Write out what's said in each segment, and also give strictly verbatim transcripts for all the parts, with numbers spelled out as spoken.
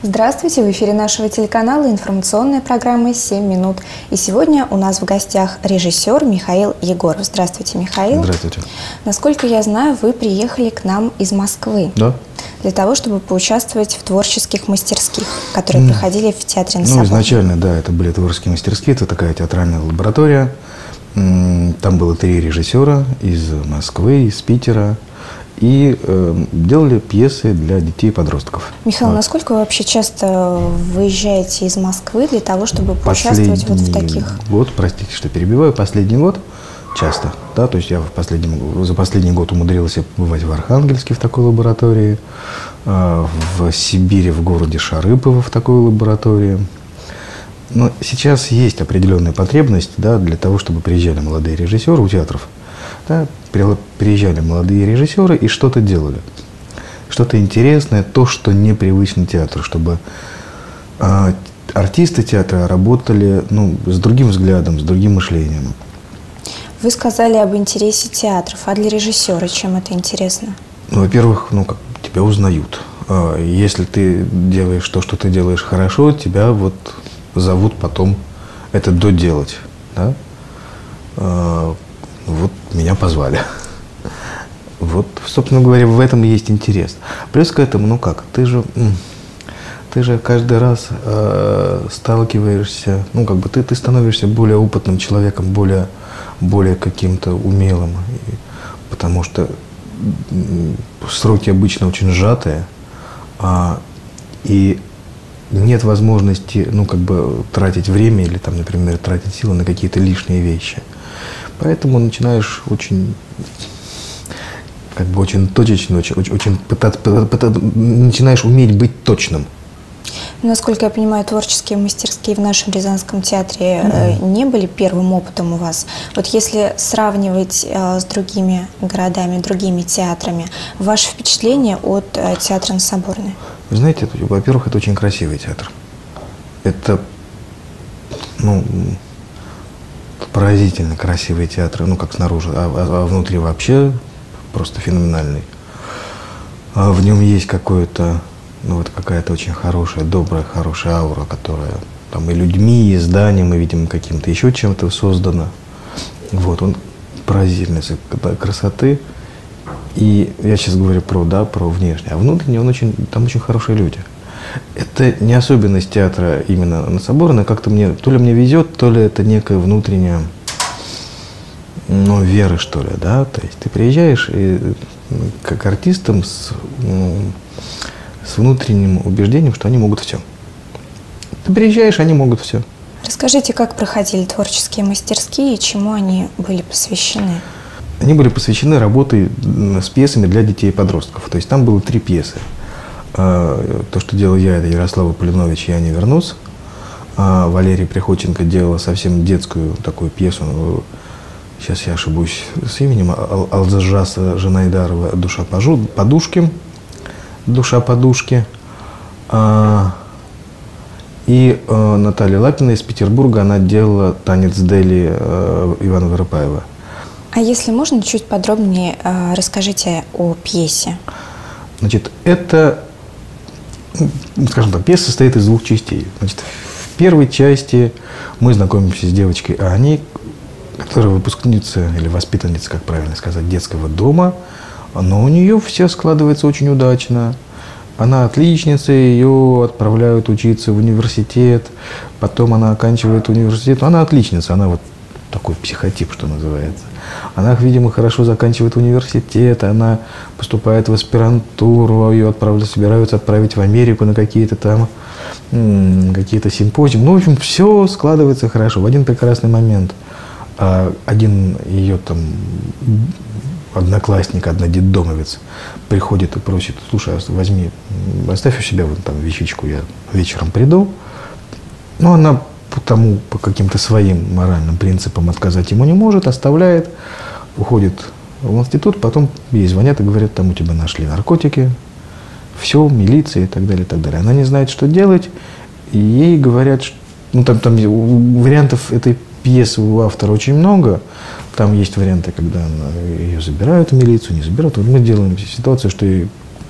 Здравствуйте! В эфире нашего телеканала информационная программа «семь минут». И сегодня у нас в гостях режиссер Михаил Егоров. Здравствуйте, Михаил. Здравствуйте. Насколько я знаю, вы приехали к нам из Москвы. Да. Для того, чтобы поучаствовать в творческих мастерских, которые mm. проходили в Театре на Соборной. Ну, изначально, да, это были творческие мастерские, это такая театральная лаборатория. Там было три режиссера из Москвы, из Питера. И э, делали пьесы для детей и подростков. Михаил, вот. Насколько вы вообще часто выезжаете из Москвы для того, чтобы поучаствовать вот в таких? Год, простите, что перебиваю, последний год часто. Да, то есть я в последнем, за последний год умудрился побывать в Архангельске в такой лаборатории, э, в Сибири, в городе Шарыпово в такой лаборатории. Но сейчас есть определенная потребность, да, для того, чтобы приезжали молодые режиссеры у театров. Да, приезжали молодые режиссеры и что-то делали. Что-то интересное, то, что непривычно театру, чтобы э, артисты театра работали ну, с другим взглядом, с другим мышлением. Вы сказали об интересе театров, а для режиссера чем это интересно? Ну, во-первых, ну, как, тебя узнают. Если ты делаешь то, что ты делаешь хорошо, тебя вот зовут потом это доделать. Да? Вот меня позвали. Вот, собственно говоря, в этом и есть интерес. Плюс к этому, ну как, ты же, ты же каждый раз э, сталкиваешься, ну как бы ты, ты становишься более опытным человеком, более, более каким-то умелым. И, потому что сроки обычно очень сжатые, а, и нет возможности, ну как бы тратить время или там, например, тратить силы на какие-то лишние вещи. Поэтому начинаешь очень, как бы очень точечно, очень, очень пытаться, пытаться, начинаешь уметь быть точным. Насколько я понимаю, творческие мастерские в нашем Рязанском театре mm-hmm. не были первым опытом у вас. Вот если сравнивать э, с другими городами, другими театрами, ваше впечатление от э, театра на Соборной? Вы знаете, во-первых, это очень красивый театр. Это, ну... поразительно красивый театр, ну как снаружи, а, а, а внутри вообще просто феноменальный. А в нем есть какое-то, ну вот какая-то очень хорошая, добрая, хорошая аура, которая там и людьми, и зданием, и, видимо, каким-то еще чем-то создана. Вот, он поразительной красоты. И я сейчас говорю про, да, про внешнее, а внутренне он очень, там очень хорошие люди. Это не особенность театра именно на Соборной, как-то мне, то ли мне везет, то ли это некая внутренняя, ну, вера, что ли, да, то есть ты приезжаешь и как артистам с, ну, с внутренним убеждением, что они могут все. Ты приезжаешь, они могут все. Расскажите, как проходили творческие мастерские и чему они были посвящены? Они были посвящены работе с пьесами для детей и подростков, то есть там было три пьесы. То, что делал я, это Ярослава Полинович «Я не вернусь». А Валерия Приходченко делала совсем детскую такую пьесу, сейчас я ошибусь с именем, Алзажаса Жанайдарова «Душа подушки». «Душа подушки». И Наталья Лапина из Петербурга, она делала «Танец Дели» Ивана Воропаева. А если можно, чуть подробнее расскажите о пьесе. Значит, это... Скажем так, пьеса состоит из двух частей. Значит, в первой части мы знакомимся с девочкой Аней, которая выпускница или воспитанница, как правильно сказать, детского дома. Но у нее все складывается очень удачно. Она отличница, ее отправляют учиться в университет. Потом она оканчивает университет. Она отличница, она вот такой психотип, что называется. Она, видимо, хорошо заканчивает университет, она поступает в аспирантуру, ее отправляют, собираются отправить в Америку на какие-то там какие-то симпозиумы. Ну, в общем, все складывается хорошо. В один прекрасный момент один ее там одноклассник, однодетдомовец приходит и просит: слушай, возьми, оставь у себя вот там вещичку, я вечером приду. Ну, она потому по каким-то своим моральным принципам отказать ему не может, оставляет, уходит в институт, потом ей звонят и говорят: там у тебя нашли наркотики, все, милиция и так далее, и так далее. Она не знает, что делать, и ей говорят, что, ну, там, там вариантов этой пьесы у автора очень много. Там есть варианты, когда ее забирают в милицию, не забирают. Вот мы делаем ситуацию, что ей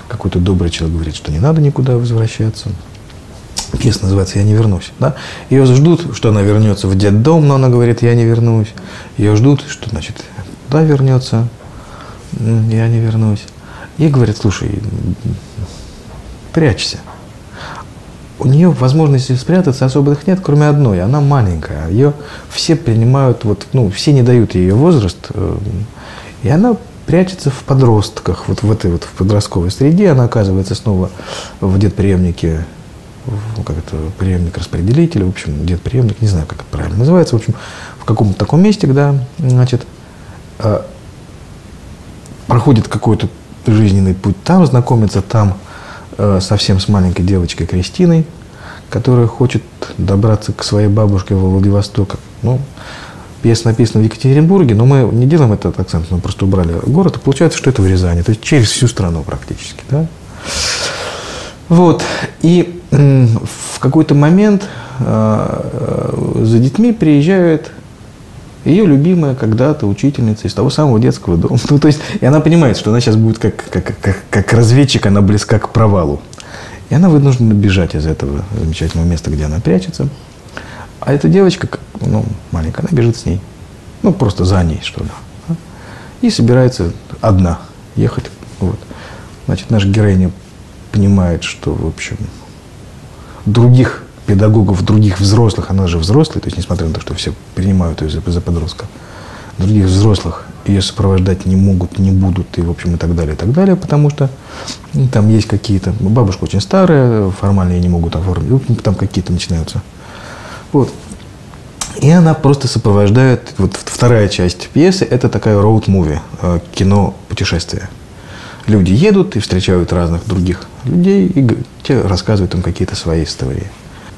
какой-то добрый человек говорит, что не надо никуда возвращаться. Пьеса называется «Я не вернусь». Да? Ее ждут, что она вернется в детдом, но она говорит «Я не вернусь». Ее ждут, что значит «Да, вернется, я не вернусь». Ей говорят: слушай, прячься. У нее возможности спрятаться особых нет, кроме одной. Она маленькая. Ее все принимают, вот, ну, все не дают ей ее возраст. И она прячется в подростках, вот в этой вот в подростковой среде. Она оказывается снова в дед-преемнике, как это, преемник-распределитель, в общем, дед-преемник, не знаю, как это правильно называется, в общем, в каком-то таком месте, когда, значит, проходит какой-то жизненный путь там, знакомится там э, совсем с маленькой девочкой Кристиной, которая хочет добраться к своей бабушке во Владивосток. Ну, пьеса написана в Екатеринбурге, но мы не делаем этот акцент, мы просто убрали город, и получается, что это в Рязани, то есть через всю страну практически, да? Вот, и э, в какой-то момент э, э, за детьми приезжает ее любимая когда-то учительница из того самого детского дома. Ну, то есть, и она понимает, что она сейчас будет как, как, как, как разведчик, она близка к провалу. И она вынуждена бежать из этого замечательного места, где она прячется. А эта девочка, ну, маленькая, она бежит с ней. Ну, просто за ней, что ли. И собирается одна ехать. Вот. Значит, наша героиня понимает, что, в общем, других педагогов, других взрослых, она же взрослая, то есть несмотря на то, что все принимают ее за, за подростка, других взрослых ее сопровождать не могут, не будут, и, в общем, и так далее, и так далее, потому что ну, там есть какие-то, бабушка очень старая, формально ее не могут оформить, там какие-то начинаются. Вот. И она просто сопровождает, вот вторая часть пьесы, это такая роуд-муви, кино-путешествие. Люди едут и встречают разных других людей, и те рассказывают им какие-то свои истории.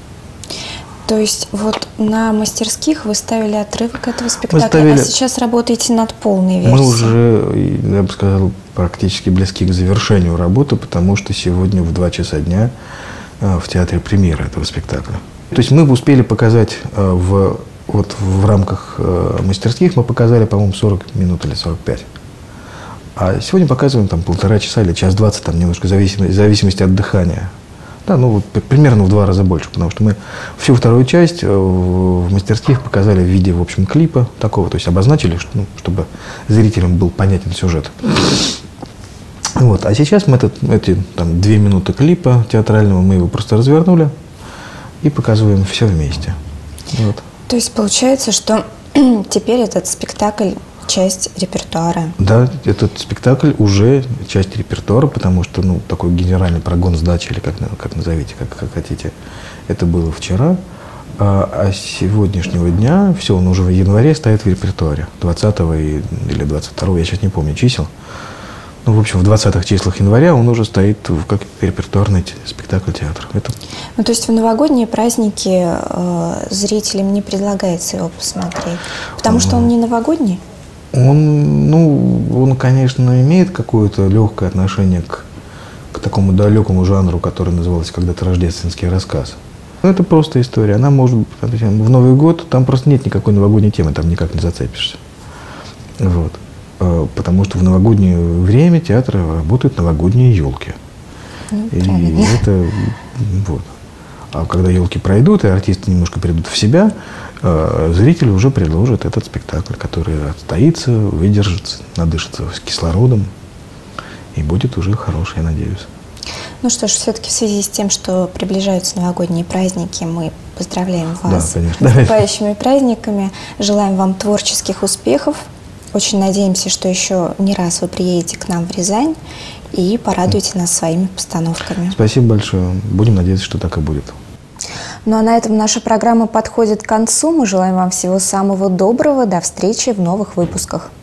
То есть вот на мастерских вы ставили отрывок этого спектакля, ставили... а сейчас работаете над полной версией? Мы уже, я бы сказал, практически близки к завершению работы, потому что сегодня в два часа дня в театре премьера этого спектакля. То есть мы успели показать в, вот в рамках мастерских, мы показали, по-моему, сорок минут или сорок пять. А сегодня показываем там полтора часа или час двадцать, там немножко в зависимости, в зависимости от дыхания. Да, ну вот примерно в два раза больше, потому что мы всю вторую часть в мастерских показали в виде, в общем, клипа такого, то есть обозначили, что, ну, чтобы зрителям был понятен сюжет. Вот, а сейчас мы этот, эти там две минуты клипа театрального, мы его просто развернули и показываем все вместе. Вот. То есть получается, что теперь этот спектакль часть репертуара. Да, этот спектакль уже часть репертуара, потому что, ну, такой генеральный прогон сдачи, или как, как назовите, как, как хотите, это было вчера. А, а с сегодняшнего дня, все, он уже в январе стоит в репертуаре. двадцатого или двадцать второго, я сейчас не помню чисел. Ну, в общем, в двадцатых числах января он уже стоит как репертуарный спектакль театра. Это... Ну, то есть в новогодние праздники э, зрителям не предлагается его посмотреть, потому а, что он не новогодний? Он, ну, он, конечно, имеет какое-то легкое отношение к, к такому далекому жанру, который назывался когда-то рождественский рассказ. Но это просто история. Она может быть в Новый год, там просто нет никакой новогодней темы, там никак не зацепишься. Вот. Потому что в новогоднее время театр работают новогодние елки. Ну, и это вот. А когда елки пройдут, и артисты немножко придут в себя, зритель уже предложит этот спектакль, который отстоится, выдержится, надышится с кислородом и будет уже хороший, я надеюсь. Ну что ж, все-таки в связи с тем, что приближаются новогодние праздники, мы поздравляем вас да, с наступающими праздниками, желаем вам творческих успехов. Очень надеемся, что еще не раз вы приедете к нам в Рязань и порадуете нас своими постановками. Спасибо большое. Будем надеяться, что так и будет. Ну а на этом наша программа подходит к концу. Мы желаем вам всего самого доброго. До встречи в новых выпусках.